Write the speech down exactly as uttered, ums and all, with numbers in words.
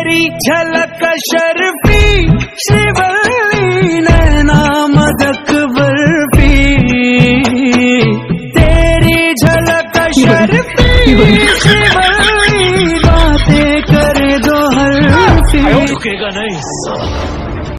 तेरी झलक शर्फी श्रीवल्ली नैना मदक बर्फी, तेरी झलक शर्फी श्रीवल्ली बातें करे दो हल्फी। रुकेगा नहीं।